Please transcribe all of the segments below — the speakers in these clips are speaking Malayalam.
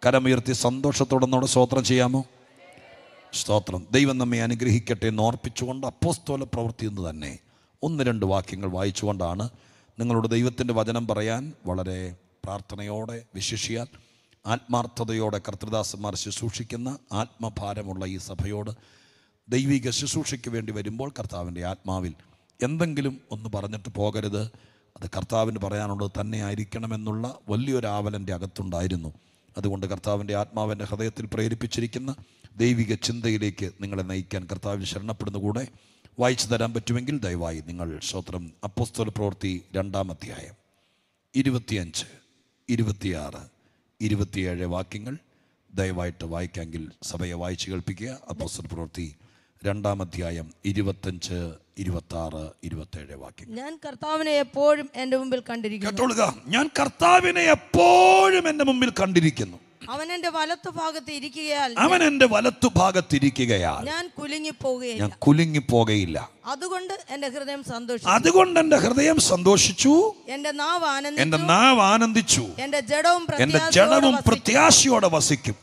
കരമുയർത്തി സന്തോഷത്തോടെ നമ്മോട് സ്തോത്രം ചെയ്യാമോ? സ്തോത്രം. ദൈവം നമ്മെ അനുഗ്രഹിക്കട്ടെ എന്ന് ഓർപ്പിച്ചുകൊണ്ട് അപ്പോസ്തല പ്രവൃത്തി എന്ന് തന്നെ 1-2 വാക്യങ്ങൾ വായിച്ചുകൊണ്ടാണ് നിങ്ങളോട് ദൈവത്തിൻ്റെ വചനം പറയാൻ വളരെ പ്രാർത്ഥനയോടെ, വിശിഷ്യാൽ ആത്മാർത്ഥതയോടെ കർത്തൃദാസന്മാർ ശുശ്രൂഷിക്കുന്ന ആത്മഭാരമുള്ള ഈ സഭയോട് ദൈവിക ശുശ്രൂഷയ്ക്ക് വേണ്ടി വരുമ്പോൾ കർത്താവിൻ്റെ ആത്മാവിൽ എന്തെങ്കിലും ഒന്ന് പറഞ്ഞിട്ട് പോകരുത്, അത് കർത്താവിന് പറയാനുള്ളത് തന്നെ ആയിരിക്കണമെന്നുള്ള വലിയൊരു ആവലൻ്റെ അകത്തുണ്ടായിരുന്നു. അതുകൊണ്ട് കർത്താവിൻ്റെ ആത്മാവിൻ്റെ ഹൃദയത്തിൽ പ്രേരിപ്പിച്ചിരിക്കുന്ന ദൈവിക ചിന്തയിലേക്ക് നിങ്ങളെ നയിക്കാൻ കർത്താവിന് ശരണപ്പെടുന്ന കൂടെ വായിച്ചു തരാൻ പറ്റുമെങ്കിൽ ദയവായി നിങ്ങൾ സ്തോത്രം അപ്പോസ്തല പ്രവൃത്തി 2-ാം അധ്യായം 25, 26, 27 വാക്യങ്ങൾ ദയവായിട്ട് വായിക്കാമെങ്കിൽ സഭയെ വായിച്ചു കേൾപ്പിക്കുക. അപ്പോസ്തല പ്രവൃത്തി 2-ാം അധ്യായം 25, 26, 27 വാക്യങ്ങൾ. ഞാൻ കർത്താവിനെ എപ്പോഴും എൻ്റെ മുമ്പിൽ കണ്ടിരിക്കുന്നു. കേട്ടോളുക, ഞാൻ കർത്താവിനെ എപ്പോഴും എൻ്റെ മുമ്പിൽ കണ്ടിരിക്കുന്നു. അവൻ എൻ്റെ വലത്തുഭാഗത്ത് ഇരിക്കുകയാൽ ഞാൻ കുലുങ്ങിപ്പോകുകയില്ല. അതുകൊണ്ട് എൻ്റെ ഹൃദയം സന്തോഷിച്ചു, എൻ്റെ നാവ് ആനന്ദിച്ചു, എൻ്റെ ജഡവും പ്രത്യാശയോടെ വസിക്കും.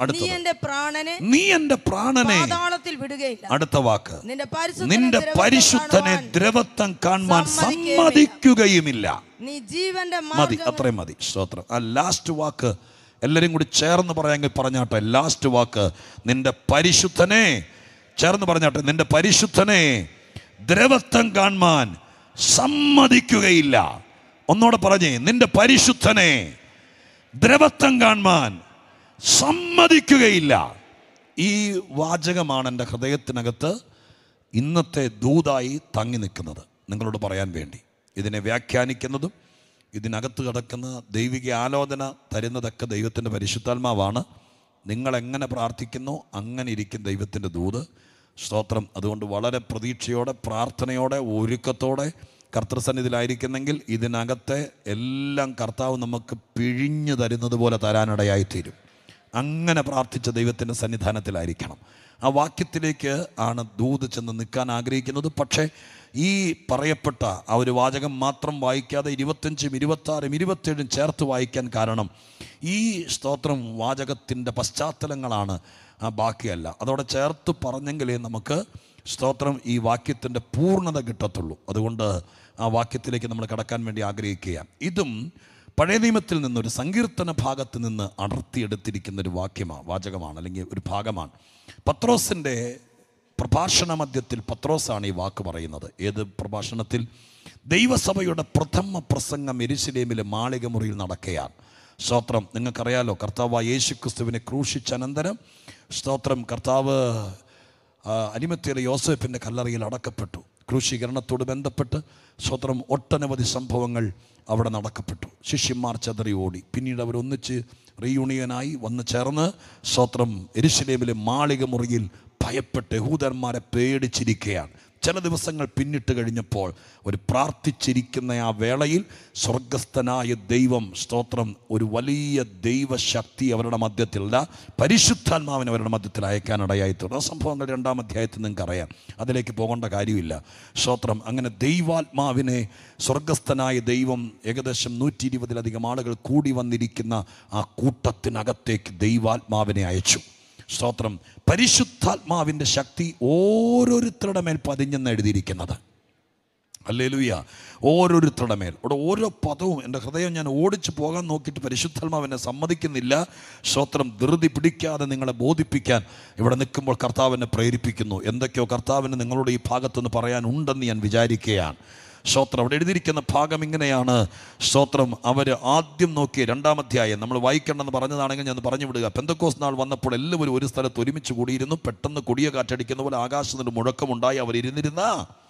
നീ എൻ്റെ പ്രാണനെ പാതാളത്തിൽ വിടുകയില്ല. അടുത്ത വാക്ക്, നിന്റെ പരിശുദ്ധനെ ദ്രവത്വം കാണുവാൻ സമ്മതിക്കുകയുമില്ല. നീ ജീവന്റെ മതി. അത്രയും മതി. സ്തോത്രം. ആ ലാസ്റ്റ് വാക്ക് എല്ലാവരും കൂടി ചേർന്ന് പറയാമെങ്കിൽ പറഞ്ഞാട്ടെ. ലാസ്റ്റ് വാക്ക്, നിന്റെ പരിശുദ്ധനെ, ചേർന്ന് പറഞ്ഞാട്ടെ, നിന്റെ പരിശുദ്ധനെ ദ്രവത്വം കാണുവാൻ സമ്മതിക്കുകയില്ല. ഒന്നോടെ പറഞ്ഞേ, നിന്റെ പരിശുദ്ധനെ ദ്രവത്വം കാണുവാൻ സമ്മതിക്കുകയില്ല. ഈ വാചകമാണ് എൻ്റെ ഹൃദയത്തിനകത്ത് ഇന്നത്തെ ദൂതായി തങ്ങി നിൽക്കുന്നത്, നിങ്ങളോട് പറയാൻ വേണ്ടി. ഇതിനെ വ്യാഖ്യാനിക്കുന്നതും ഇതിനകത്ത് കിടക്കുന്ന ദൈവിക ആലോചന തരുന്നതൊക്കെ ദൈവത്തിൻ്റെ പരിശുദ്ധാത്മാവാണ്. നിങ്ങളെങ്ങനെ പ്രാർത്ഥിക്കുന്നോ അങ്ങനെ ഇരിക്കും ദൈവത്തിൻ്റെ ദൂത്. സ്തോത്രം. അതുകൊണ്ട് വളരെ പ്രതീക്ഷയോടെ, പ്രാർത്ഥനയോടെ, ഒരുക്കത്തോടെ കർത്തൃസന്നിധിയിലായിരിക്കുന്നെങ്കിൽ ഇതിനകത്തെ എല്ലാം കർത്താവ് നമുക്ക് പിഴിഞ്ഞു തരുന്നത് പോലെ തരാനിടയായിത്തീരും. അങ്ങനെ പ്രാർത്ഥിച്ച ദൈവത്തിൻ്റെ സന്നിധാനത്തിലായിരിക്കണം. ആ വാക്യത്തിലേക്ക് ആണ് ദൂത് ചെന്ന് നിൽക്കാൻ ആഗ്രഹിക്കുന്നത്. പക്ഷേ ഈ പറയപ്പെട്ട ആ ഒരു വാചകം മാത്രം വായിക്കാതെ 25, 26, 27 ചേർത്ത് വായിക്കാൻ കാരണം ഈ സ്തോത്രം വാചകത്തിൻ്റെ പശ്ചാത്തലങ്ങളാണ്, ബാക്കിയല്ല. അതോടെ ചേർത്ത് പറഞ്ഞെങ്കിലേ നമുക്ക് സ്തോത്രം ഈ വാക്യത്തിൻ്റെ പൂർണ്ണത കിട്ടത്തുള്ളൂ. അതുകൊണ്ട് ആ വാക്യത്തിലേക്ക് നമ്മൾ കടക്കാൻ വേണ്ടി ആഗ്രഹിക്കുക. ഇതും പഴയ നിയമത്തിൽ നിന്നൊരു സങ്കീർത്തന ഭാഗത്ത് നിന്ന് അടർത്തിയെടുത്തിരിക്കുന്നൊരു വാചകമാണ്, അല്ലെങ്കിൽ ഒരു ഭാഗമാണ്. പത്രോസിൻ്റെ പ്രഭാഷണ മധ്യത്തിൽ പത്രോസാണ് ഈ വാക്ക് പറയുന്നത്. ഏത് പ്രഭാഷണത്തിൽ? ദൈവസഭയുടെ പ്രഥമ പ്രസംഗം യെരൂശലേമിലെ മാളിക മുറിയിൽ നടക്കുകയാണ്. സ്തോത്രം. നിങ്ങൾക്കറിയാലോ, കർത്താവ് യേശുക്രിസ്തുവിനെ ക്രൂശിച്ചനന്തരം സ്തോത്രം കർത്താവ് അരിമത്യയിലെ യോസേഫിൻ്റെ കല്ലറയിൽ അടക്കപ്പെട്ടു. ക്രൂശീകരണത്തോട് ബന്ധപ്പെട്ട് സ്തോത്രം ഒട്ടനവധി സംഭവങ്ങൾ അവിടെ നടക്കപ്പെട്ടു. ശിഷ്യന്മാർ ചെതറി ഓടി. പിന്നീട് അവർ ഒന്നിച്ച് റീയൂണിയനായി വന്ന് ചേർന്ന് സ്തോത്രം യെരൂശലേമിലെ മാളിക മുറിയിൽ ഭയപ്പെട്ട് യഹൂദന്മാരെ പേടിച്ചിരിക്കുകയാണ്. ചില ദിവസങ്ങൾ പിന്നിട്ട് കഴിഞ്ഞപ്പോൾ ഒരു പ്രാർത്ഥിച്ചിരിക്കുന്ന ആ വേളയിൽ സ്വർഗസ്ഥനായ ദൈവം സ്തോത്രം ഒരു വലിയ ദൈവശക്തി അവരുടെ മധ്യത്തിലല്ല, പരിശുദ്ധാത്മാവിനെ അവരുടെ മധ്യത്തിൽ അയക്കാനിടയായിട്ടുണ്ട്. ആ സംഭവങ്ങൾ 2-ാം അധ്യായത്തിൽ നിങ്ങൾക്കറിയാം, അതിലേക്ക് പോകേണ്ട കാര്യമില്ല. സ്തോത്രം. അങ്ങനെ ദൈവാത്മാവിനെ സ്വർഗസ്ഥനായ ദൈവം ഏകദേശം 120-ലധികം ആളുകൾ കൂടി വന്നിരിക്കുന്ന ആ കൂട്ടത്തിനകത്തേക്ക് ദൈവാത്മാവിനെ അയച്ചു. സ്തോത്രം. പരിശുദ്ധാത്മാവിൻ്റെ ശക്തി ഓരോരുത്തരുടെ മേൽ പതിഞ്ഞെന്ന് എഴുതിയിരിക്കുന്നത്. ഹല്ലേലൂയ. ഓരോരുത്തരുടെ മേൽ. അവിടെ ഓരോ പദവും എൻ്റെ ഹൃദയം ഞാൻ ഓടിച്ചു പോകാൻ നോക്കിയിട്ട് പരിശുദ്ധാത്മാവിനെ സമ്മതിക്കുന്നില്ല. സ്തോത്രം. ധൃതി പിടിക്കാതെ നിങ്ങളെ ബോധിപ്പിക്കാൻ ഇവിടെ നിൽക്കുമ്പോൾ കർത്താവിനെ പ്രേരിപ്പിക്കുന്നു. എന്തൊക്കെയോ കർത്താവിന് നിങ്ങളോട് ഈ ഭാഗത്തുനിന്ന് പറയാനുണ്ടെന്ന് ഞാൻ വിചാരിക്കുകയാണ്. സ്തോത്രം. അവിടെ എഴുതിയിരിക്കുന്ന ഭാഗം ഇങ്ങനെയാണ്. സ്തോത്രം. അവർ ആദ്യം നോക്കിയ 2-ാം അധ്യായം നമ്മൾ വായിക്കണമെന്ന് പറഞ്ഞതാണെങ്കിൽ ഞാൻ പറഞ്ഞു വിടുക. പെന്തക്കോസ്ത് നാൾ വന്നപ്പോൾ എല്ലാവരും ഒരു സ്ഥലത്ത് ഒരുമിച്ച് കൂടിയിരുന്നു. പെട്ടെന്ന് കൊടിയ കാറ്റടിക്കുന്ന പോലെ ആകാശത്തിൻ്റെ മുഴക്കമുണ്ടായി. അവരിരുന്നിരുന്ന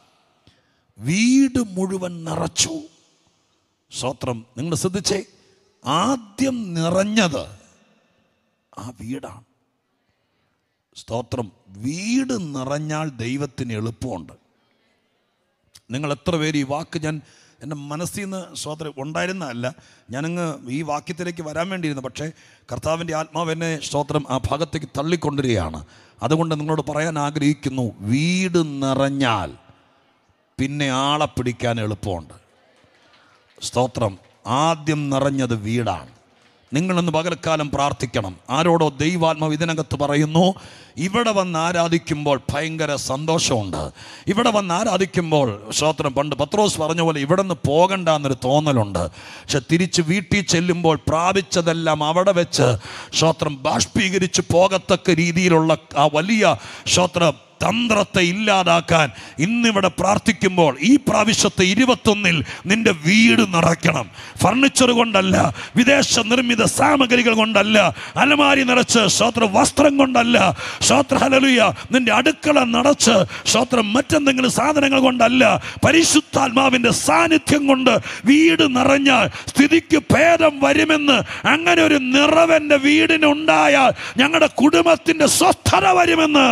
വീട് മുഴുവൻ നിറച്ചു. സ്തോത്രം. നിങ്ങൾ ശ്രദ്ധിച്ചേ, ആദ്യം നിറഞ്ഞത് ആ വീടാണ്. സ്തോത്രം. വീട് നിറഞ്ഞാൽ ദൈവത്തിന് എളുപ്പമുണ്ട്. നിങ്ങൾ എത്ര പേര് ഈ വാക്ക് ഞാൻ എൻ്റെ മനസ്സിൽ നിന്ന് സ്തോത്രം ഉണ്ടായിരുന്നതല്ല, ഞാനങ്ങ് ഈ വാക്യത്തിലേക്ക് വരാൻ വേണ്ടിയിരുന്നു. പക്ഷേ കർത്താവിൻ്റെ ആത്മാവ് എന്നെ സ്തോത്രം ആ ഭാഗത്തേക്ക് തള്ളിക്കൊണ്ടിരിക്കുകയാണ്. അതുകൊണ്ട് നിങ്ങളോട് പറയാൻ ആഗ്രഹിക്കുന്നു, വീട് നിറഞ്ഞാൽ പിന്നെ ആളെ പിടിക്കാൻ എളുപ്പമുണ്ട്. സ്തോത്രം. ആദ്യം നിറഞ്ഞത് വീടാണ്. നിങ്ങളെന്ന് പകൽക്കാലം പ്രാർത്ഥിക്കണം. ആരോടോ ദൈവാത്മാവ് ഇതിനകത്ത് പറയുന്നു, ഇവിടെ വന്ന് ആരാധിക്കുമ്പോൾ ഭയങ്കര സന്തോഷമുണ്ട്. ഇവിടെ വന്ന് ആരാധിക്കുമ്പോൾ സ്തോത്രം, പണ്ട് പത്രോസ് പറഞ്ഞ പോലെ ഇവിടെ നിന്ന് പോകണ്ട എന്നൊരു തോന്നലുണ്ട്. പക്ഷെ തിരിച്ച് വീട്ടിൽ ചെല്ലുമ്പോൾ പ്രാപിച്ചതെല്ലാം അവിടെ വെച്ച് സ്തോത്രം ബാഷ്പീകരിച്ച് പോകത്തക്ക രീതിയിലുള്ള ആ വലിയ സ്തോത്രം തന്ത്രത്തെ ഇല്ലാതാക്കാൻ ഇന്നിവിടെ പ്രാർത്ഥിക്കുമ്പോൾ ഈ പ്രാവശ്യത്തെ 21 നിന്റെ വീട് നിറയ്ക്കണം. ഫർണിച്ചർ കൊണ്ടല്ല, വിദേശ നിർമ്മിത സാമഗ്രികൾ കൊണ്ടല്ല, അലമാരി നിറച്ച് സ്തോത്രം വസ്ത്രം കൊണ്ടല്ല, സ്തോത്രം ഹല്ലേലൂയ, നിന്റെ അടുക്കള നിറച്ച് സ്തോത്രം മറ്റെന്തെങ്കിലും സാധനങ്ങൾ കൊണ്ടല്ല, പരിശുദ്ധാത്മാവിൻ്റെ സാന്നിധ്യം കൊണ്ട് വീട് നിറഞ്ഞാൽ സ്ഥിതിക്ക് ഭേദം വരുമെന്ന്. അങ്ങനെ ഒരു നിറവെൻ്റെ വീടിനുണ്ടായാൽ ഞങ്ങളുടെ കുടുംബത്തിൻ്റെ സ്വസ്ഥത വരുമെന്ന്.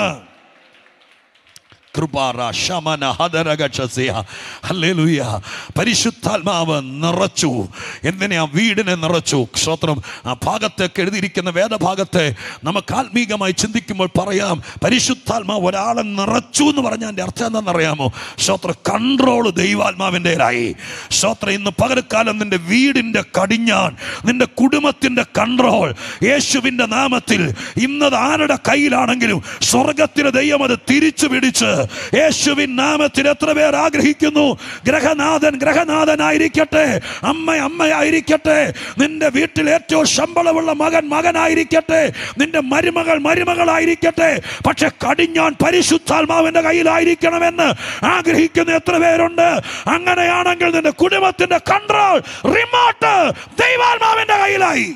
പരിശുദ്ധാത്മാവ് നിറച്ചു. എന്തിനാ വീടിനെ നിറച്ചു? സ്തോത്രം. ആ ഭാഗത്തേക്ക് എഴുതിയിരിക്കുന്ന വേദഭാഗത്തെ നമുക്ക് ആത്മീകമായി ചിന്തിക്കുമ്പോൾ പറയാം, പരിശുദ്ധാത്മാവ് ഒരാളെ നിറച്ചു എന്ന് പറഞ്ഞാൽ എൻ്റെ അർത്ഥം എന്താണെന്നറിയാമോ? സ്തോത്രം, കൺട്രോള് ദൈവാത്മാവിൻ്റെതായി. സ്തോത്രം, ഇന്ന് പകൽക്കാലം നിന്റെ വീടിൻ്റെ കടിഞ്ഞാൻ, നിന്റെ കുടുംബത്തിൻ്റെ കൺട്രോൾ യേശുവിൻ്റെ നാമത്തിൽ ഇന്നത് ആരുടെ കയ്യിലാണെങ്കിലും സ്വർഗത്തിലെ ദൈവം അത് തിരിച്ചു പിടിച്ച് യേശുവിൻ നാമത്തിൽ എത്ര പേർ ആഗ്രഹിക്കുന്നു? ഗ്രഹനാഥനായിരിക്കട്ടെ, അമ്മയായിരിക്കട്ടെ, നിന്റെ വീട്ടിൽ ഏറ്റവും ശമ്പളമുള്ള മകനായിരിക്കട്ടെ, നിന്റെ മരുമകളായിരിക്കട്ടെ, പക്ഷെ കടിഞ്ഞാൻ പരിശുദ്ധാത്മാവിന്റെ കയ്യിലായിരിക്കണമെന്ന് ആഗ്രഹിക്കുന്ന എത്ര പേരുണ്ട്? അങ്ങനെയാണെങ്കിൽ നിന്റെ കുടുംബത്തിന്റെ കൺട്രോൾ റിമോട്ട് ദൈവാത്മാവിന്റെ കയ്യിലായി.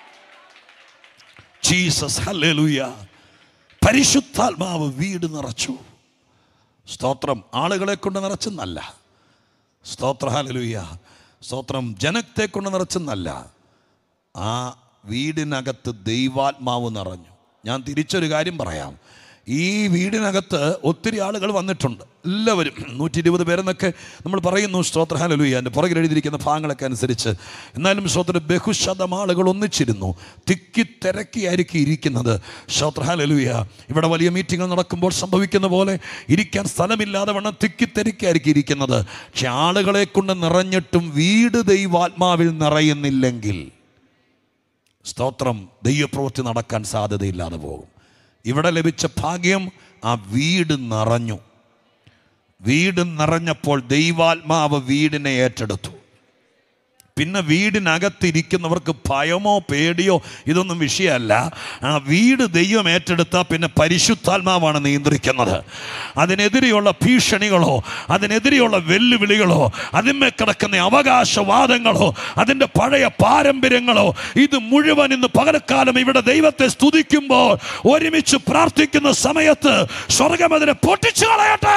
Jesus, hallelujah. പരിശുദ്ധാത്മാവ് വീട് നിറച്ചു. സ്തോത്രം, ആളുകളെ കൊണ്ട് നിറച്ചെന്നല്ല. സ്തോത്ര, ഹല്ലേലൂയ. സ്തോത്രം, ജനത്തെ കൊണ്ട് നിറച്ചെന്നല്ല. ആ വീടിനകത്ത് ദൈവാത്മാവ് നിറഞ്ഞു. ഞാൻ തിരിച്ചൊരു കാര്യം പറയാം. ഈ വീടിനകത്ത് ഒത്തിരി ആളുകൾ വന്നിട്ടുണ്ട്. എല്ലാവരും 120 പേരെന്നൊക്കെ നമ്മൾ പറയുന്നു. സ്തോത്ര, ഹല്ലേലൂയ. എൻ്റെ പുറകിൽ എഴുതിയിരിക്കുന്ന ഭാഗങ്ങളൊക്കെ അനുസരിച്ച് എന്നാലും സ്തോത്ര ബഹുശതം ആളുകൾ ഒന്നിച്ചിരുന്നു. തിക്കി തിരക്കിയായിരിക്കും ഇരിക്കുന്നത്. സ്തോത്ര, ഹല്ലേലൂയ. ഇവിടെ വലിയ മീറ്റിംഗ് നടക്കുമ്പോൾ സംഭവിക്കുന്ന പോലെ ഇരിക്കാൻ സ്ഥലമില്ലാതെ വണ്ണം തിക്കി തിരക്കിയായിരിക്കും ഇരിക്കുന്നത്. പക്ഷെ ആളുകളെ കൊണ്ട് നിറഞ്ഞിട്ടും വീട് ദൈവാത്മാവിൽ നിറയുന്നില്ലെങ്കിൽ സ്തോത്രം, ദൈവപ്രവൃത്തി നടക്കാൻ സാധ്യതയില്ലാതെ പോകും. ഇവിടെ ലഭിച്ച ഭാഗ്യം, ആ വീട് നിറഞ്ഞു. വീട് നിറഞ്ഞപ്പോൾ ദൈവാത്മാവ് വീടിനെ ഏറ്റെടുത്തു. പിന്നെ വീടിനകത്തിരിക്കുന്നവർക്ക് ഭയമോ പേടിയോ ഇതൊന്നും വിഷയമല്ല. ആ വീട് ദൈവം ഏറ്റെടുത്താൽ പിന്നെ പരിശുദ്ധാത്മാവാണ് നിയന്ത്രിക്കുന്നത്. അതിനെതിരെയുള്ള ഭീഷണികളോ അതിനെതിരെയുള്ള വെല്ലുവിളികളോ അതിന്മേൽ കിടക്കുന്ന അവകാശവാദങ്ങളോ അതിൻ്റെ പഴയ പാരമ്പര്യങ്ങളോ ഇത് മുഴുവൻ ഇന്ന് പകൽക്കാലം ഇവിടെ ദൈവത്തെ സ്തുതിക്കുമ്പോൾ ഒരുമിച്ച് പ്രാർത്ഥിക്കുന്ന സമയത്ത് സ്വർഗ്ഗം അതിനെ പൊട്ടിച്ചു കളയട്ടെ.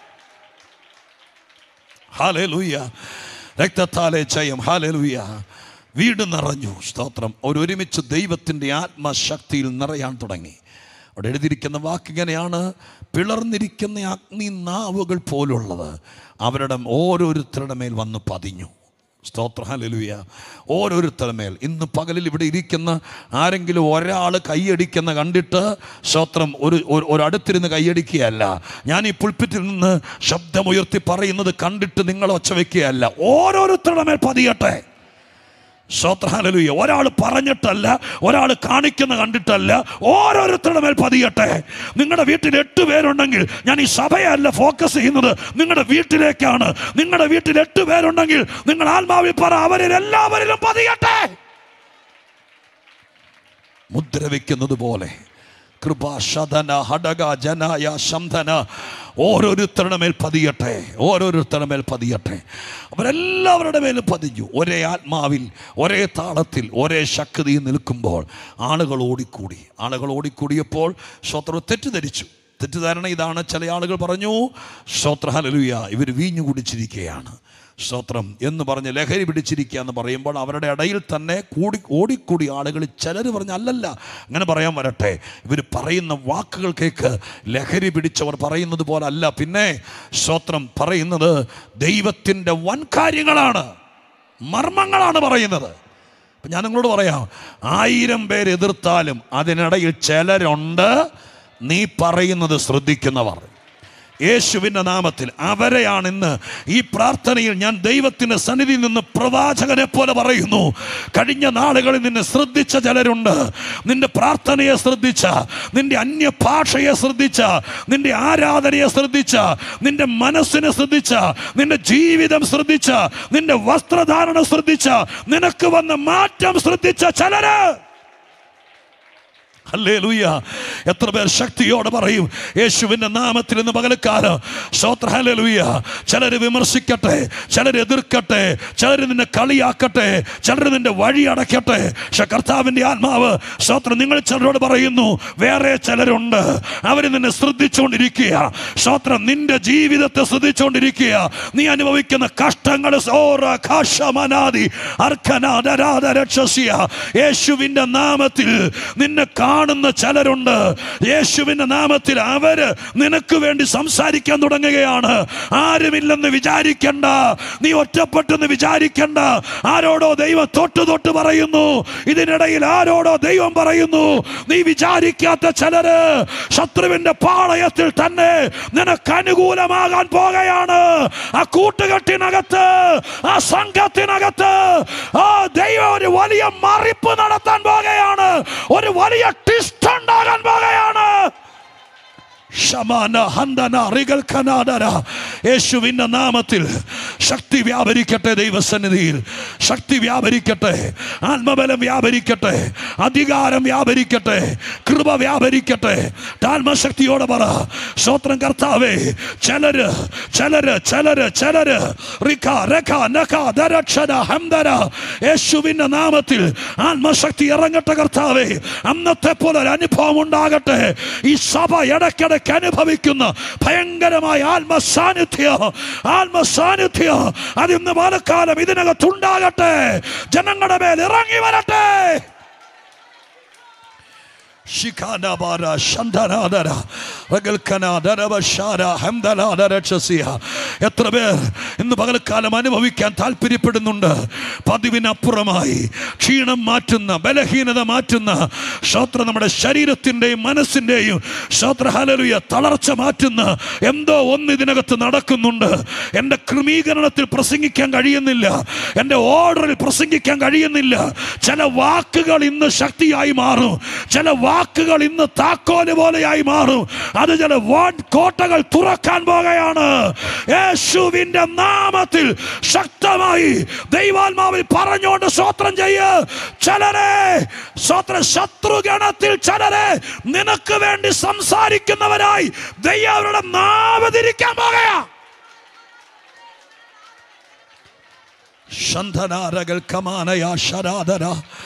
ഹല്ലേലൂയ. രക്തത്താലെ ജയം. ഹല്ലേലൂയ. വീട് നിറഞ്ഞു. സ്തോത്രം. ഒരുമിച്ച് ദൈവത്തിൻ്റെ ആത്മശക്തിയിൽ നിറയാൻ തുടങ്ങി. അവിടെ എഴുതിയിരിക്കുന്ന വാക്കിങ്ങനെയാണ്, പിളർന്നിരിക്കുന്ന അഗ്നി നാവുകൾ പോലുള്ളത് അവരുടെ ഓരോരുത്തരുടെ മേൽ വന്ന് പതിഞ്ഞു. സ്തോത്ര, ഹല്ലേലൂയ. ഓരോരുത്തരുടെ മേൽ. ഇന്ന് പകലിൽ ഇവിടെ ഇരിക്കുന്ന ആരെങ്കിലും ഒരാൾ കൈയടിക്കുന്ന കണ്ടിട്ട് സ്തോത്രം ഒരടുത്തിരുന്ന് കൈയടിക്കുകയല്ല. ഞാൻ ഈ പുൽപ്പിറ്റിൽ നിന്ന് ശബ്ദമുയർത്തി പറയുന്നത് കണ്ടിട്ട് നിങ്ങൾ ഒച്ച വയ്ക്കുകയല്ല. ഓരോരുത്തരുടെ മേൽ പതിയട്ടെ. സ്തോത്ര, ഹല്ലേലൂയ. ഒരാൾ പറഞ്ഞിട്ടല്ല, ഒരാൾ കാണിക്കുന്ന കണ്ടിട്ടല്ല, ഓരോരുത്തരുടെ മേൽ പതിയട്ടെ. നിങ്ങളുടെ വീട്ടിൽ 8 പേരുണ്ടെങ്കിൽ ഞാൻ ഈ സഭയല്ല ഫോക്കസ് ചെയ്യുന്നത്, നിങ്ങളുടെ വീട്ടിലേക്കാണ്. നിങ്ങളുടെ വീട്ടിൽ 8 പേരുണ്ടെങ്കിൽ നിങ്ങൾ ആത്മാവിൽ പറ, അവരിൽ എല്ലാവരിലും പതിയട്ടെ. മുദ്ര വയ്ക്കുന്നത് പോലെ കൃപാശധന ഹടക ജനായ ശംധന ഓരോരുത്തരുടെ മേൽ പതിയട്ടെ. ഓരോരുത്തരുടെ മേൽ പതിയട്ടെ. അവരെല്ലാവരുടെ മേലും പതിഞ്ഞു. ഒരേ ആത്മാവിൽ, ഒരേ താളത്തിൽ, ഒരേ ശക്തിയിൽ നിൽക്കുമ്പോൾ ആളുകൾ ഓടിക്കൂടിയപ്പോൾ സ്തോത്രം തെറ്റിദ്ധരിച്ചു. തെറ്റിദ്ധാരണ ഇതാണ്. ചില ആളുകൾ പറഞ്ഞു, സ്തോത്ര, ഹല്ലേലൂയ, ഇവർ വീഞ്ഞു കുടിച്ചിരിക്കുകയാണ്, സ്തോത്രം എന്ന് പറഞ്ഞ് ലഹരി പിടിച്ചിരിക്കുക എന്ന് പറയുമ്പോൾ അവരുടെ ഇടയിൽ തന്നെ ഓടിക്കൂടി ആളുകൾ ചിലർ പറഞ്ഞ് അല്ലല്ല, അങ്ങനെ പറയാൻ വരട്ടെ, ഇവർ പറയുന്ന വാക്കുകൾ കേൾക്ക്, ലഹരി പിടിച്ചവർ പറയുന്നത് പോലെ അല്ല. പിന്നെ സ്തോത്രം പറയുന്നത് ദൈവത്തിൻ്റെ വൻ കാര്യങ്ങളാണ്, മർമ്മങ്ങളാണ് പറയുന്നത്. അപ്പം ഞാൻ നിങ്ങളോട് പറയാം, 1000 പേര് എതിർത്താലും അതിനിടയിൽ ചിലരുണ്ട് നീ പറയുന്നത് ശ്രദ്ധിക്കുന്നവർ. യേശുവിൻ്റെ നാമത്തിൽ അവരെയാണ് ഇന്ന് ഈ പ്രാർത്ഥനയിൽ ഞാൻ ദൈവത്തിൻ്റെ സന്നിധിയിൽ നിന്ന് പ്രവാചകനെ പോലെ പറയുന്നു. കഴിഞ്ഞ നാളുകളിൽ നിന്നെ ശ്രദ്ധിച്ച ചിലരുണ്ട്. നിന്റെ പ്രാർത്ഥനയെ ശ്രദ്ധിച്ച, നിന്റെ അന്യഭാഷയെ ശ്രദ്ധിച്ച, നിന്റെ ആരാധനയെ ശ്രദ്ധിച്ച, നിന്റെ മനസ്സിനെ ശ്രദ്ധിച്ച, നിന്റെ ജീവിതം ശ്രദ്ധിച്ച, നിന്റെ വസ്ത്രധാരണം ശ്രദ്ധിച്ച, നിനക്ക് വന്ന മാറ്റം ശ്രദ്ധിച്ച ചിലര്. ഹല്ലേലൂയ. എത്ര പേർ ശക്തിയോടെ പറയും യേശുവിൻ്റെ നാമത്തിൽ ഇന്ന് പകൽക്കാലം സ്തോത്രം. ഹല്ലേലൂയ. ചിലർ വിമർശിക്കട്ടെ, ചിലർ എതിർക്കട്ടെ, ചിലർ നിന്നെ കളിയാക്കട്ടെ, ചിലർ നിന്റെ വഴി അടയ്ക്കട്ടെ. പക്ഷെ കർത്താവിൻ്റെ ആത്മാവ് സ്തോത്രം നിങ്ങൾ ചിലരോട് പറയുന്നു, വേറെ ചിലരുണ്ട്, അവർ നിന്നെ ശ്രദ്ധിച്ചുകൊണ്ടിരിക്കുക. സ്തോത്രം. നിന്റെ ജീവിതത്തെ ശ്രദ്ധിച്ചുകൊണ്ടിരിക്കുക. നീ അനുഭവിക്കുന്ന കഷ്ടങ്ങൾ യേശുവിൻ്റെ നാമത്തിൽ നിന്നെ കാണുന്ന ചിലരുണ്ട്. യേശുവിൻ്റെ നാമത്തിൽ അവര് നിനക്ക് വേണ്ടി സംസാരിക്കാൻ തുടങ്ങുകയാണ്. ആരുമില്ലെന്ന് വിചാരിക്കണ്ട, നീ ഒറ്റപ്പെട്ടെന്ന് വിചാരിക്കണ്ട. ആരോടോ ദൈവം തൊട്ട് പറയുന്നു. ഇതിനിടയിൽ ആരോടോ ദൈവം പറയുന്നു. നീ വിചാരിക്കാത്ത ചിലര് ശത്രുവിന്റെ പാളയത്തിൽ തന്നെ നിനക്ക് അനുകൂലമാകാൻ പോകുകയാണ്. ആ കൂട്ടുകെട്ടിനകത്ത്, ആ സംഘത്തിനകത്ത് ദൈവം ഒരു വലിയ മറിപ്പ് നടത്താൻ പോകുകയാണ്. ഒരു വലിയ ട്വിസ്റ്റ് ഉണ്ടാകാൻ പോകുകയാണ്. യേശുവിന്റെ നാമത്തിൽ ശക്തി വ്യാപരിക്കട്ടെ. ദൈവസന്നിധിയിൽ ശക്തി വ്യാപരിക്കട്ടെ, ആത്മബലം വ്യാപരിക്കട്ടെ, അധികാരം വ്യാപരിക്കട്ടെ, കൃപ വ്യാപരിക്കട്ടെ. ആത്മശക്തിയോടെ പറ, സ്തോത്രം കർത്താവേ. ചിലര് യേശുവിന്റെ നാമത്തിൽ ആത്മശക്തി ഇറങ്ങട്ടെ കർത്താവേ. അന്നത്തെ പോലെ ഒരു അനുഭവം ഉണ്ടാകട്ടെ. ഈ സഭ ഇടയ്ക്കിടയ്ക്ക് അനുഭവിക്കുന്ന ഭയങ്കരമായ ആത്മസാന്നിധ്യം അതിന്ന് പലകാലം ഇതിനകത്തുണ്ടാകട്ടെ. ജനങ്ങളുടെ മേൽ ഇറങ്ങി വരട്ടെ. എത്ര പേർ ഇന്ന് പകൽക്കാലം അനുഭവിക്കാൻ താല്പര്യപ്പെടുന്നുണ്ട്? പതിവിനപ്പുറമായി ക്ഷീണം മാറ്റുന്ന, ബലഹീനത മാറ്റുന്ന, സ്തോത്രം നമ്മുടെ ശരീരത്തിൻ്റെയും മനസ്സിൻ്റെയും സ്തോത്ര ഹല്ലേലൂയ തളർച്ച മാറ്റുന്ന എന്തോ ഒന്ന് ഇതിനകത്ത് നടക്കുന്നുണ്ട്. എൻ്റെ ക്രമീകരണത്തിൽ പ്രസംഗിക്കാൻ കഴിയുന്നില്ല, എൻ്റെ ഓർഡറിൽ പ്രസംഗിക്കാൻ കഴിയുന്നില്ല. ചില വാക്കുകൾ ഇന്ന് ശക്തിയായി മാറും, ചില വാക്കുകൾ ഇന്ന് താക്കോല് പോലെയായി മാറും. അത് ചില കോട്ടകൾ തുറക്കാൻ പോകുകയാണ്. യേശുവിന്റെ നാമത്തിൽ ശക്തമായി ദൈവാത്മാവിൽ പറഞ്ഞുകൊണ്ട് സ്തോത്രം ചെയ്യ്. ചിലരെ ശത്രുഗണത്തിൽ ചിലരെ നിനക്ക് വേണ്ടി സംസാരിക്കുന്നവരായി ദൈവം അവരുടെ നാവ് തിരിക്കാൻ പോകുകയാ. ശന്ധനാരകൾ കമാനയാ ശരാധര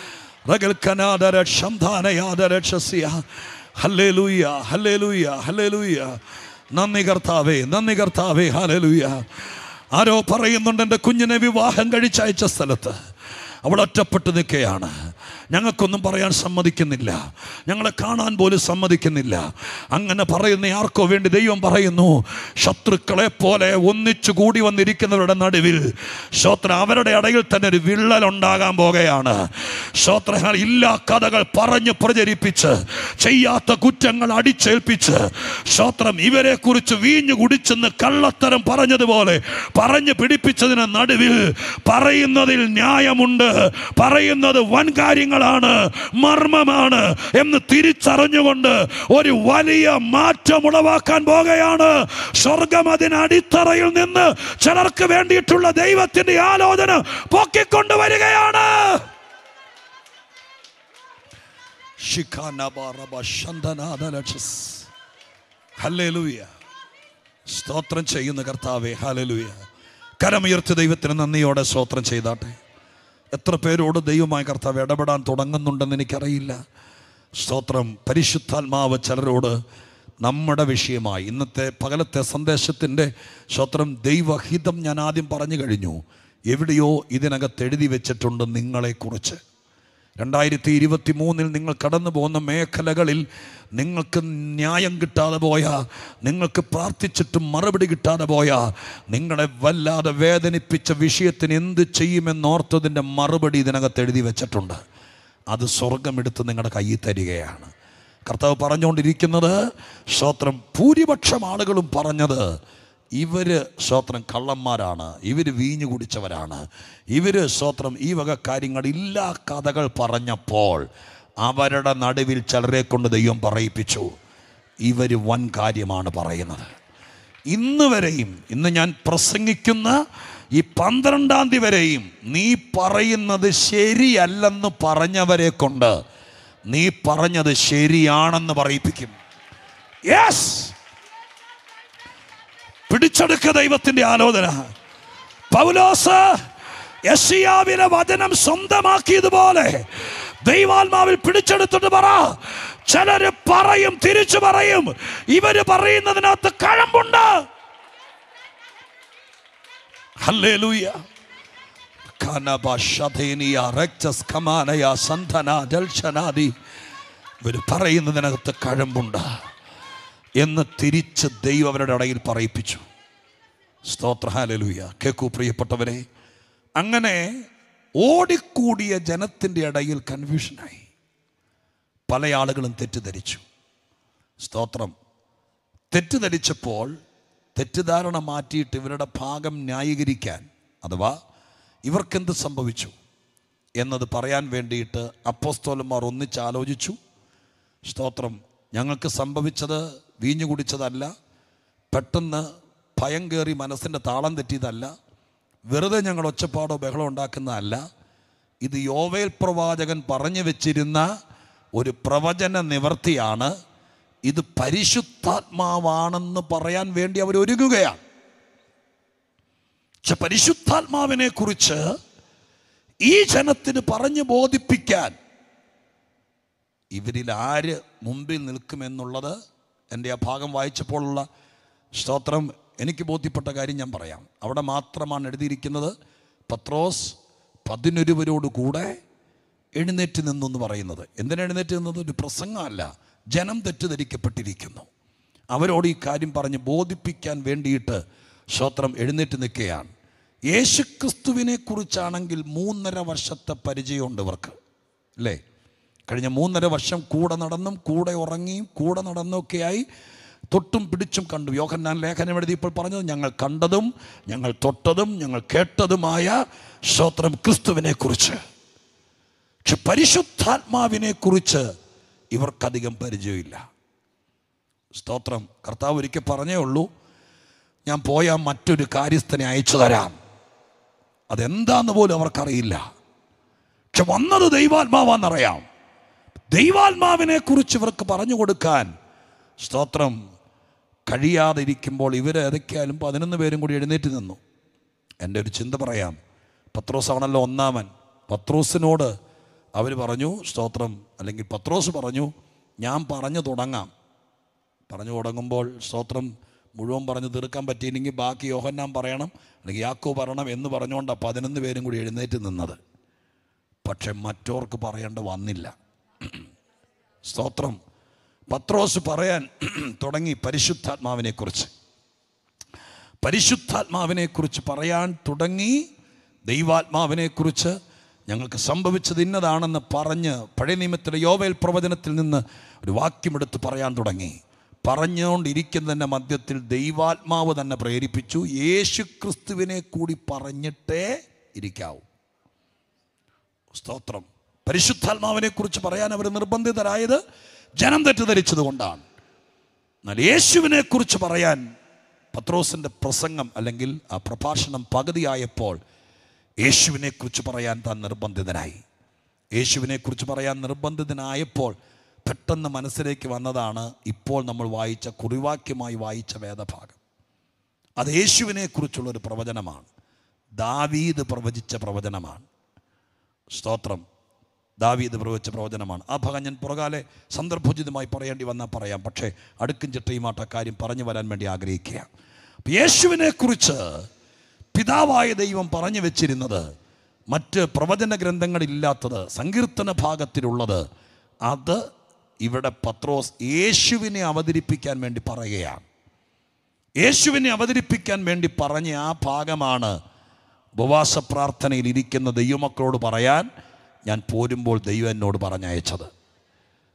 ഹല്ലേലൂയ, ഹല്ലേലൂയ, ഹല്ലേലൂയ. നന്ദി കർത്താവേ, നന്ദി കർത്താവേ, ഹല്ലേലൂയ. ആരോ പറയുന്നുണ്ട്, എൻ്റെ കുഞ്ഞിനെ വിവാഹം കഴിച്ചയച്ച സ്ഥലത്ത് അവൾ ഒറ്റപ്പെട്ട് നിൽക്കുകയാണ്. ഞങ്ങൾക്കൊന്നും പറയാൻ സമ്മതിക്കുന്നില്ല, ഞങ്ങളെ കാണാൻ പോലും സമ്മതിക്കുന്നില്ല. അങ്ങനെ പറയുന്ന ആർക്കോ വേണ്ടി ദൈവം പറയുന്നു, ശത്രുക്കളെ പോലെ ഒന്നിച്ചു കൂടി വന്നിരിക്കുന്നവരുടെ നടുവിൽ സ്തോത്രം അവരുടെ ഇടയിൽ തന്നെ ഒരു വിള്ളൽ ഉണ്ടാകാൻ പോകുകയാണ്. സ്തോത്രം ഇല്ലാ കഥകൾ പറഞ്ഞ് പ്രചരിപ്പിച്ച്, ചെയ്യാത്ത കുറ്റങ്ങൾ അടിച്ചേൽപ്പിച്ച്, സ്തോത്രം ഇവരെ കുറിച്ച് വീഞ്ഞു കുടിച്ചെന്ന് കള്ളത്തരം പറഞ്ഞതുപോലെ പറഞ്ഞു പിടിപ്പിച്ചതിന് നടുവിൽ പറയുന്നതിൽ ന്യായമുണ്ട്, പറയുന്നത് വൻ കാര്യങ്ങൾ മർമ്മമാണ് എന്ന് തിരിച്ചറിഞ്ഞുകൊണ്ട് ഒരു വലിയ മാറ്റം ഉളവാക്കാൻ പോകുകയാണ്. സ്വർഗം അതിന് അടിത്തറയിൽ നിന്ന് ചിലർക്ക് വേണ്ടിയിട്ടുള്ള ദൈവത്തിന്റെ ആലോചന പൊക്കിക്കൊണ്ടുവരികയാണ്. ഹല്ലേലൂയ. സ്തോത്രം ചെയ്യുന്ന കർത്താവേ, ഹല്ലേലൂയ. കരമുയർത്തി ദൈവത്തിന് നന്ദിയോടെ സ്തോത്രം ചെയ്താട്ടെ. എത്ര പേരോട് ദൈവമായ കർത്താവ് ഇടപെടാൻ തുടങ്ങുന്നുണ്ടെന്ന് എനിക്കറിയില്ല. സ്തോത്രം. പരിശുദ്ധാത്മാവ് ചിലരോട് നമ്മുടെ വിഷയമായി ഇന്നത്തെ പകലത്തെ സന്ദേശത്തിൻ്റെ സ്തോത്രം ദൈവഹിതം ഞാൻ ആദ്യം പറഞ്ഞു കഴിഞ്ഞു. എവിടെയോ ഇതിനകത്ത് എഴുതി വെച്ചിട്ടുണ്ട് നിങ്ങളെക്കുറിച്ച്. 2023 നിങ്ങൾ കടന്നു പോകുന്ന മേഖലകളിൽ നിങ്ങൾക്ക് ന്യായം കിട്ടാതെ പോയ, നിങ്ങൾക്ക് പ്രാർത്ഥിച്ചിട്ടും മറുപടി കിട്ടാതെ പോയ, നിങ്ങളെ വല്ലാതെ വേദനിപ്പിച്ച വിഷയത്തിന് എന്ത് ചെയ്യുമെന്നോർത്തതിൻ്റെ മറുപടി ഇതിനകത്ത് എഴുതി വെച്ചിട്ടുണ്ട്. അത് സ്വർഗമെടുത്ത് നിങ്ങളുടെ കയ്യിൽ തരികയാണ്. കർത്താവ് പറഞ്ഞുകൊണ്ടിരിക്കുന്നത്, സ്തോത്രം, ഭൂരിപക്ഷം ആളുകളും പറഞ്ഞത് ഇവര് സ്തോത്രം കള്ളന്മാരാണ്, ഇവര് വീഞ്ഞു കുടിച്ചവരാണ്, ഇവര് സ്തോത്രം ഈ വക കാര്യങ്ങൾ ഇല്ലാ കഥകൾ പറഞ്ഞപ്പോൾ അവരുടെ നടുവിൽ ചിലരെ കൊണ്ട് ദൈവം പറയിപ്പിച്ചു, ഇവർ വൻ കാര്യമാണ് പറയുന്നത്. ഇന്ന് വരെയും, ഇന്ന് ഞാൻ പ്രസംഗിക്കുന്ന ഈ 12-ാം തീയതി വരെയും നീ പറയുന്നത് ശരിയല്ലെന്ന് പറഞ്ഞവരെ കൊണ്ട് നീ പറഞ്ഞത് ശരിയാണെന്ന് പറയിപ്പിക്കും. യെസ്, പിടിച്ചെടുക്ക ദൈവത്തിന്റെ ആലോചന. പൗലോസ് യെശയ്യാവിന്റെ വചനം സ്വന്തമാക്കിയതുപോലെ ദൈവാത്മാവിൽ പിടിച്ചെടുത്തിട്ട് പറ, ചിലര് പറയും, തിരിച്ചു പറയും, ഇവര് പറയുന്നതിനകത്ത് കഴമ്പുണ്ട്. ഹല്ലേലൂയ. ഇവര് പറയുന്നതിനകത്ത് കഴമ്പുണ്ട് എന്ന് തിരിച്ച് ദൈവം അവരുടെ ഇടയിൽ പറയിപ്പിച്ചു. സ്തോത്ര. ഹല്ലേലൂയ. കേൾക്കൂ പ്രിയപ്പെട്ടവരെ, അങ്ങനെ ഓടിക്കൂടിയ ജനത്തിൻ്റെ ഇടയിൽ കൺഫ്യൂഷനായി. പല ആളുകളും തെറ്റിദ്ധരിച്ചു. സ്തോത്രം. തെറ്റിദ്ധരിച്ചപ്പോൾ തെറ്റിദ്ധാരണ മാറ്റിയിട്ട് ഇവരുടെ ഭാഗം ന്യായീകരിക്കാൻ, അഥവാ ഇവർക്കെന്ത് സംഭവിച്ചു എന്നത് പറയാൻ വേണ്ടിയിട്ട് അപ്പോസ്തലന്മാർ ഒന്നിച്ചാലോചിച്ചു. സ്തോത്രം. ഞങ്ങൾക്ക് സംഭവിച്ചത് വീഞ്ഞു കുടിച്ചതല്ല, പെട്ടെന്ന് ഭയം കയറി മനസ്സിൻ്റെ താളം തെറ്റിയതല്ല, വെറുതെ ഞങ്ങൾ ഒച്ചപ്പാടോ ബഹളം ഉണ്ടാക്കുന്നതല്ല, ഇത് യോവേൽ പ്രവാചകൻ പറഞ്ഞു വെച്ചിരുന്ന ഒരു പ്രവചന നിവർത്തിയാണ്, ഇത് പരിശുദ്ധാത്മാവാണെന്ന് പറയാൻ വേണ്ടി അവർ ഒരുങ്ങുകയാണ്. പക്ഷെ പരിശുദ്ധാത്മാവിനെ കുറിച്ച് ഈ ജനത്തിന് പറഞ്ഞു ബോധിപ്പിക്കാൻ ഇവരിൽ ആര് മുമ്പിൽ നിൽക്കുമെന്നുള്ളത് എൻ്റെ ആ ഭാഗം വായിച്ചപ്പോഴുള്ള സ്തോത്രം എനിക്ക് ബോധ്യപ്പെട്ട കാര്യം ഞാൻ പറയാം. അവിടെ മാത്രമാണ് എഴുതിയിരിക്കുന്നത്, പത്രോസ് 11 കൂടെ എഴുന്നേറ്റ് നിന്നെന്ന് പറയുന്നത്. എന്തിനാ എഴുന്നേറ്റ് നിന്നത്? ഒരു പ്രസംഗമല്ല, ജനം തെറ്റിദ്ധരിക്കപ്പെട്ടിരിക്കുന്നു. അവരോട് ഈ കാര്യം പറഞ്ഞ് ബോധിപ്പിക്കാൻ വേണ്ടിയിട്ട് സ്തോത്രം എഴുന്നേറ്റ് നിൽക്കുകയാണ്. യേശുക്രിസ്തുവിനെ കുറിച്ചാണെങ്കിൽ 3.5 വർഷത്തെ പരിചയമുണ്ട് ഇവർക്ക്, അല്ലേ? കഴിഞ്ഞ 3.5 വർഷം കൂടെ നടന്നും കൂടെ ഉറങ്ങിയും കൂടെ നടന്നൊക്കെയായി തൊട്ടും പിടിച്ചും കണ്ടു. യോഹന്നാൻ ലേഖനം എഴുതിയപ്പോൾ പറഞ്ഞത്, ഞങ്ങൾ കണ്ടതും ഞങ്ങൾ തൊട്ടതും ഞങ്ങൾ കേട്ടതുമായ സ്തോത്രം ക്രിസ്തുവിനെ കുറിച്ച്. പക്ഷെ പരിശുദ്ധാത്മാവിനെ കുറിച്ച് ഇവർക്കധികം പരിചയമില്ല. സ്തോത്രം. കർത്താവ് ഒരിക്കൽ പറഞ്ഞേ ഉള്ളൂ, ഞാൻ പോയാൽ മറ്റൊരു കാര്യസ്ഥനെ അയച്ചു തരാം. അതെന്താന്ന് പോലും അവർക്കറിയില്ല. പക്ഷെ വന്നത് ദൈവാത്മാവാന്നറിയാം. ദൈവാത്മാവിനെ കുറിച്ച് ഇവർക്ക് പറഞ്ഞു കൊടുക്കാൻ സ്തോത്രം കഴിയാതെ ഇരിക്കുമ്പോൾ ഇവർ ഏതൊക്കെയാലും 11 പേരും കൂടി എഴുന്നേറ്റ് നിന്നു. എൻ്റെ ഒരു ചിന്ത പറയാം. പത്രോസാണല്ലോ ഒന്നാമൻ. പത്രോസിനോട് അവർ പറഞ്ഞു, സ്തോത്രം, അല്ലെങ്കിൽ പത്രോസ് പറഞ്ഞു, ഞാൻ പറഞ്ഞു തുടങ്ങാം. പറഞ്ഞു തുടങ്ങുമ്പോൾ സ്തോത്രം മുഴുവൻ പറഞ്ഞു തീർക്കാൻ പറ്റിയില്ലെങ്കിൽ ബാക്കി യോഹന്നാൻ പറയണം, അല്ലെങ്കിൽ യാക്കോബ് പറയണം എന്ന് പറഞ്ഞുകൊണ്ടാണ് 11 പേരും കൂടി എഴുന്നേറ്റ് നിന്നത്. പക്ഷെ മറ്റോർക്ക് പറയേണ്ട വന്നില്ല. സ്തോത്രം. പത്രോസ് പറയാൻ തുടങ്ങി പരിശുദ്ധാത്മാവിനെക്കുറിച്ച്. പരിശുദ്ധാത്മാവിനെക്കുറിച്ച് പറയാൻ തുടങ്ങി. ദൈവാത്മാവിനെക്കുറിച്ച് ഞങ്ങൾക്ക് സംഭവിച്ചത് ഇന്നതാണെന്ന് പറഞ്ഞ് പഴയ നിയമത്തിലെ യോവേൽ പ്രവചനത്തിൽ നിന്ന് ഒരു വാക്യമെടുത്ത് പറയാൻ തുടങ്ങി. പറഞ്ഞുകൊണ്ടിരിക്കുന്നതിൻ്റെ മധ്യത്തിൽ ദൈവാത്മാവ് തന്നെ പ്രേരിപ്പിച്ചു, യേശു ക്രിസ്തുവിനെ കൂടി പറഞ്ഞിട്ടേ ഇരിക്കാവൂ. സ്തോത്രം. പരിശുദ്ധാത്മാവിനെ കുറിച്ച് പറയാൻ അവർ നിർബന്ധിതരായത് ജനം തെറ്റിദ്ധരിച്ചത് കൊണ്ടാണ്. എന്നാൽ യേശുവിനെ കുറിച്ച് പറയാൻ പത്രോസിൻ്റെ പ്രസംഗം അല്ലെങ്കിൽ ആ പ്രഭാഷണം പകുതിയായപ്പോൾ യേശുവിനെ കുറിച്ച് പറയാൻ താൻ നിർബന്ധിതനായി. യേശുവിനെ കുറിച്ച് പറയാൻ നിർബന്ധിതനായപ്പോൾ പെട്ടെന്ന് മനസ്സിലേക്ക് വന്നതാണ് ഇപ്പോൾ നമ്മൾ വായിച്ച കുറിവാക്യമായി വായിച്ച വേദഭാഗം. അത് യേശുവിനെ കുറിച്ചുള്ളൊരു പ്രവചനമാണ്. ദാവീദ് പ്രവചിച്ച പ്രവചനമാണ്. സ്തോത്രം. ദാവീദ് പ്രവചിച്ച പ്രവചനമാണ്. ആ ഭാഗം ഞാൻ പുറകാലെ സന്ദർഭോചിതമായി പറയേണ്ടി വന്നാൽ പറയാം. പക്ഷേ അടുക്കും ചിട്ടയുമായിട്ട് ആ കാര്യം പറഞ്ഞു വരാൻ വേണ്ടി ആഗ്രഹിക്കുക. യേശുവിനെ കുറിച്ച് പിതാവായ ദൈവം പറഞ്ഞു വെച്ചിരുന്നത്, മറ്റ് പ്രവചന ഗ്രന്ഥങ്ങളില്ലാത്തത്, സങ്കീർത്തന ഭാഗത്തിലുള്ളത്, അത് ഇവിടെ പത്രോസ് യേശുവിനെ അവതരിപ്പിക്കാൻ വേണ്ടി പറയുകയാണ്. യേശുവിനെ അവതരിപ്പിക്കാൻ വേണ്ടി പറഞ്ഞ ആ ഭാഗമാണ് ഉപവാസ പ്രാർത്ഥനയിൽ ഇരിക്കുന്ന ദൈവമക്കളോട് പറയാൻ ഞാൻ പോരുമ്പോൾ ദൈവം എന്നോട് പറഞ്ഞയച്ചത്.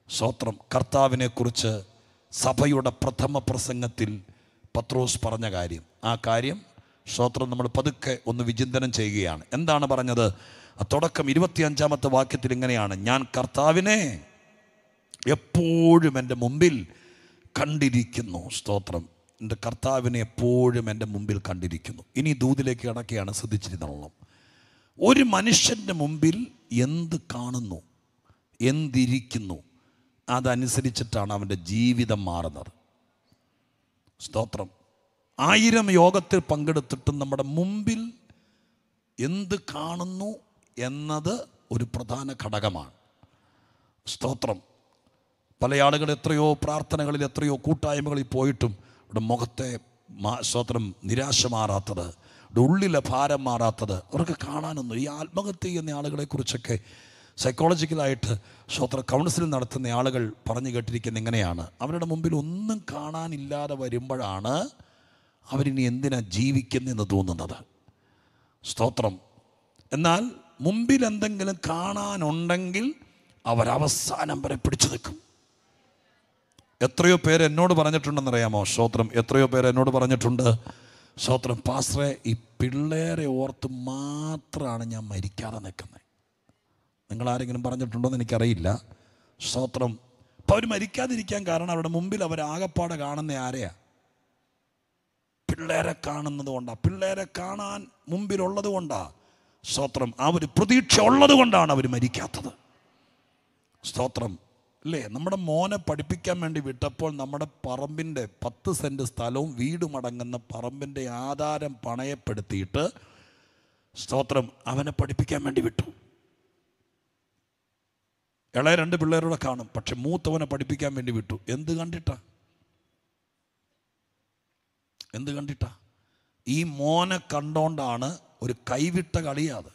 സ്തോത്രം. കർത്താവിനെ കുറിച്ച് സഭയുടെ പ്രഥമ പ്രസംഗത്തിൽ പത്രോസ് പറഞ്ഞ കാര്യം, ആ കാര്യം സ്തോത്രം നമ്മൾ പതുക്കെ ഒന്ന് വിചിന്തനം ചെയ്യുകയാണ്. എന്താണ് പറഞ്ഞത്? തുടക്കം 25-ാമത്തെ വാക്യത്തിൽ ഇങ്ങനെയാണ്: ഞാൻ കർത്താവിനെ എപ്പോഴും എൻ്റെ മുമ്പിൽ കണ്ടിരിക്കുന്നു. സ്തോത്രം. എൻ്റെ കർത്താവിനെ എപ്പോഴും എൻ്റെ മുമ്പിൽ കണ്ടിരിക്കുന്നു. ഇനി ദൂതിലേക്ക് കിടക്കുകയാണ്, ശ്രദ്ധിച്ചിരുന്നോളാം. ഒരു മനുഷ്യൻ്റെ മുമ്പിൽ എന്ത് കാണുന്നു, എന്തിരിക്കുന്നു, അതനുസരിച്ചിട്ടാണ് അവൻ്റെ ജീവിതം മാറുന്നത്. സ്തോത്രം. 1000 യോഗത്തിൽ പങ്കെടുത്തിട്ടും നമ്മുടെ മുമ്പിൽ എന്ത് കാണുന്നു എന്നത് ഒരു പ്രധാന ഘടകമാണ്. സ്തോത്രം. പല ആളുകൾ എത്രയോ പ്രാർത്ഥനകളിൽ, എത്രയോ കൂട്ടായ്മകളിൽ പോയിട്ടും ഇവിടെ മുഖത്തെ സ്തോത്രം നിരാശ മാറാത്തത്, ഇവിടെ ഉള്ളിലെ ഭാരം മാറാത്തത് അവർക്ക് കാണാനൊന്നും. ഈ ആത്മഹത്യ ചെയ്യുന്ന ആളുകളെക്കുറിച്ചൊക്കെ സൈക്കോളജിക്കലായിട്ട് സ്തോത്ര കൗൺസിലിംഗ് നടത്തുന്ന ആളുകൾ പറഞ്ഞു കേട്ടിരിക്കുന്നത് ഇങ്ങനെയാണ്: അവരുടെ മുമ്പിൽ ഒന്നും കാണാനില്ലാതെ വരുമ്പോഴാണ് അവരിനി എന്തിനാ ജീവിക്കുന്നതെന്ന് തോന്നുന്നത്. സ്തോത്രം. എന്നാൽ മുമ്പിൽ എന്തെങ്കിലും കാണാനുണ്ടെങ്കിൽ അവരവസാനം വരെ പിടിച്ചു നിൽക്കും. എത്രയോ പേര് എന്നോട് പറഞ്ഞിട്ടുണ്ടെന്നറിയാമോ? സ്തോത്രം. എത്രയോ പേര് എന്നോട് പറഞ്ഞിട്ടുണ്ട്, സ്തോത്രം, പാസ്റ്ററെ, ഈ പിള്ളേരെ ഓർത്ത് മാത്രമാണ് ഞാൻ മരിക്കാതെ നിൽക്കുന്നത്. നിങ്ങളാരെങ്കിലും പറഞ്ഞിട്ടുണ്ടോയെന്ന് എനിക്കറിയില്ല. സ്തോത്രം. അപ്പോൾ അവർ മരിക്കാതിരിക്കാൻ കാരണം അവരുടെ മുമ്പിൽ അവരാകപ്പാടെ കാണുന്ന ആരെയാ? പിള്ളേരെ കാണുന്നത് കൊണ്ടാണ്. പിള്ളേരെ കാണാൻ മുമ്പിലുള്ളത് കൊണ്ടാണ്. സ്തോത്രം. ആ ഒരു പ്രതീക്ഷ ഉള്ളത് കൊണ്ടാണ് അവർ മരിക്കാത്തത്. സ്തോത്രം. അല്ലേ? നമ്മുടെ മോനെ പഠിപ്പിക്കാൻ വേണ്ടി വിട്ടപ്പോൾ നമ്മുടെ പറമ്പിൻ്റെ 10 സെൻറ്റ് സ്ഥലവും വീടുമടങ്ങുന്ന പറമ്പിൻ്റെ ആധാരം പണയപ്പെടുത്തിയിട്ട് സ്തോത്രം അവനെ പഠിപ്പിക്കാൻ വേണ്ടി വിട്ടു. ഇളയ 2 പിള്ളേരോടെ കാണും, പക്ഷെ മൂത്തവനെ പഠിപ്പിക്കാൻ വേണ്ടി വിട്ടു. എന്ത് കണ്ടിട്ടാ? എന്ത് കണ്ടിട്ടാ? ഈ മോനെ കണ്ടോണ്ടാണ് ഒരു കൈവിട്ട കളിയാത്.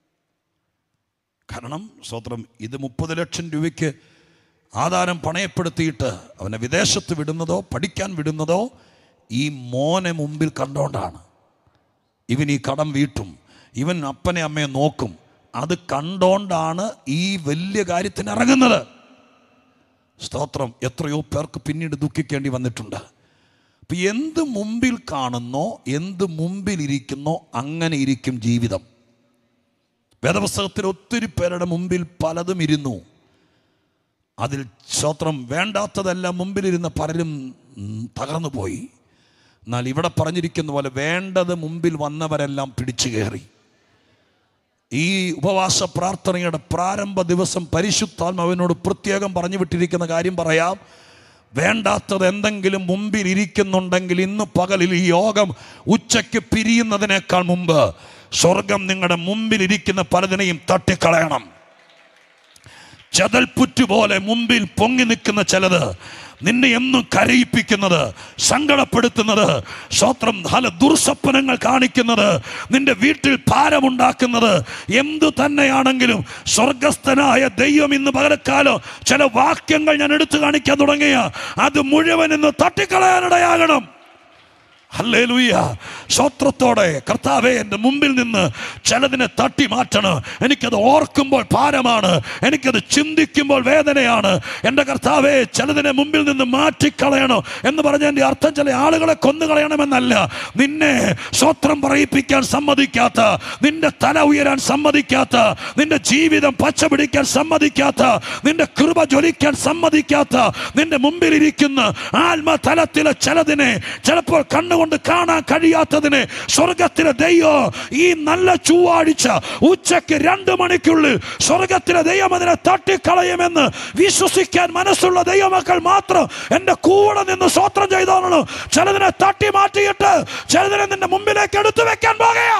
കാരണം സ്തോത്രം, ഇത് 30 ലക്ഷം രൂപയ്ക്ക് ആധാരം പണയപ്പെടുത്തിയിട്ട് അവനെ വിദേശത്ത് വിടുന്നതോ പഠിക്കാൻ വിടുന്നതോ ഈ മോനെ മുമ്പിൽ കണ്ടോണ്ടാണ്. ഇവൻ ഈ കടം വീട്ടും, ഇവൻ അപ്പനെ അമ്മയെ നോക്കും, അത് കണ്ടോണ്ടാണ് ഈ വലിയ കാര്യത്തിന് ഇറങ്ങുന്നത്. സ്തോത്രം. എത്രയോ പേർക്ക് പിന്നീട് ദുഃഖിക്കേണ്ടി വന്നിട്ടുണ്ട്. അപ്പം എന്ത് മുമ്പിൽ കാണുന്നോ, എന്ത് മുമ്പിൽ ഇരിക്കുന്നോ, അങ്ങനെ ഇരിക്കും ജീവിതം. വേദപുസ്തകത്തിൽ ഒത്തിരി പേരുടെ മുമ്പിൽ പലതും ഇരുന്നു. അതിൽ സ്തോത്രം വേണ്ടാത്തതെല്ലാം മുമ്പിലിരുന്ന പലരും തകർന്നു പോയി. എന്നാൽ ഇവിടെ പറഞ്ഞിരിക്കുന്ന പോലെ വേണ്ടത് മുമ്പിൽ വന്നവരെല്ലാം പിടിച്ചു കയറി. ഈ ഉപവാസ പ്രാർത്ഥനയുടെ പ്രാരംഭ ദിവസം പരിശുദ്ധാത്മാവിനോട് പ്രത്യേകം പറഞ്ഞു വിട്ടിരിക്കുന്ന കാര്യം പറയാം. വേണ്ടാത്തത് എന്തെങ്കിലും മുമ്പിൽ ഇരിക്കുന്നുണ്ടെങ്കിൽ ഇന്ന് പകലിൽ ഈ യോഗം ഉച്ചയ്ക്ക് പിരിയുന്നതിനേക്കാൾ മുമ്പ് സ്വർഗം നിങ്ങളുടെ മുമ്പിൽ ഇരിക്കുന്ന പലതിനെയും തട്ടിക്കളയണം. ചതൽപ്പുറ്റ് പോലെ മുമ്പിൽ പൊങ്ങി നിൽക്കുന്ന ചിലത്, നിന്നെ എന്നും കരയിപ്പിക്കുന്നത്, സങ്കടപ്പെടുത്തുന്നത്, സ്തോത്രം, പല ദുർസ്വപ്നങ്ങൾ കാണിക്കുന്നത്, നിന്റെ വീട്ടിൽ ഭാരമുണ്ടാക്കുന്നത്, എന്തു തന്നെയാണെങ്കിലും സ്വർഗസ്ഥനായ ദൈവം ഇന്ന് പകരക്കാലം ചില വാക്യങ്ങൾ ഞാൻ എടുത്തു കാണിക്കാൻ തുടങ്ങിയ അത് മുഴുവൻ ഇന്ന് തട്ടിക്കളയാനിടയാകണം. ഹല്ലേലൂയ. സ്തോത്രത്തോടെ കർത്താവേ, എൻ്റെ മുമ്പിൽ നിന്ന് ചിലതിനെ തട്ടി മാറ്റണം. എനിക്കത് ഓർക്കുമ്പോൾ ഭാരമാണ്, എനിക്കത് ചിന്തിക്കുമ്പോൾ വേദനയാണ്. എൻ്റെ കർത്താവേ, ചിലതിനെ മുമ്പിൽ നിന്ന് മാറ്റിക്കളയണം എന്ന് പറഞ്ഞ എൻ്റെ അർത്ഥം ചില ആളുകളെ കൊന്നുകളയണമെന്നല്ല. നിന്നെ സ്തോത്രം പറയിപ്പിക്കാൻ സമ്മതിക്കാത്ത, നിന്റെ തല ഉയരാൻ സമ്മതിക്കാത്ത, നിന്റെ ജീവിതം പച്ചപിടിക്കാൻ സമ്മതിക്കാത്ത, നിന്റെ കൃപ ജ്വലിക്കാൻ സമ്മതിക്കാത്ത, നിന്റെ മുമ്പിലിരിക്കുന്ന ആത്മതലത്തിലെ ചിലതിനെ, ചിലപ്പോൾ കണ്ണുകൊണ്ട് കാണാൻ കഴിയാത്തതിനെ സ്വർഗത്തിലെ ദൈവം ഈ നല്ല ചൊവ്വാഴ്ച ഉച്ചയ്ക്ക് 2 മണിക്കുള്ളിൽ സ്വർഗത്തിലെ ദൈവം അതിനെ തട്ടിക്കളയുമെന്ന് വിശ്വസിക്കാൻ മനസ്സുള്ള ദൈവമക്കൾ മാത്രം എന്റെ കൂടെ നിന്ന് സ്തോത്രം ചെയ്തോളണം. ചിലതിനെ തട്ടി മാറ്റിയിട്ട് ചിലതിനെ നിന്റെ മുമ്പിലേക്ക് എടുത്തു വെക്കാൻ പോകുക.